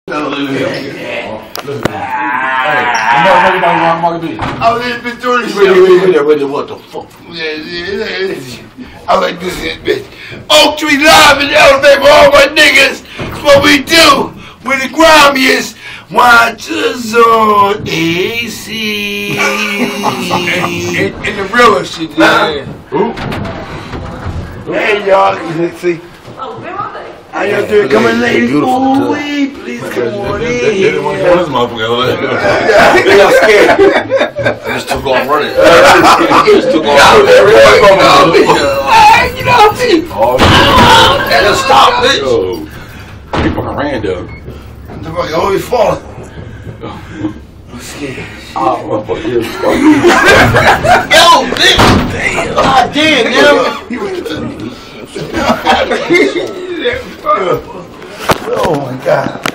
Oh, this bitch doing this shit. What the fuck? I like this bitch. Oak Tree Live in the elevator for all my niggas. That's what we do. We're the grimiest. Watchers on AC. And the realest shit, yeah. Hey, y'all. Let's see. Oh, where are they? How y'all doing? Come on, ladies. Ooh, wee, please come on in. They didn't want to this motherfucker. They got scared. I just took off running. Just took off running. Get off me. Oh, Just stop, bitch. yo. He fucking ran, though. The fuck, always falling. I'm scared. Oh, motherfucker. Yo, bitch. Damn. God damn, damn. Oh, my God.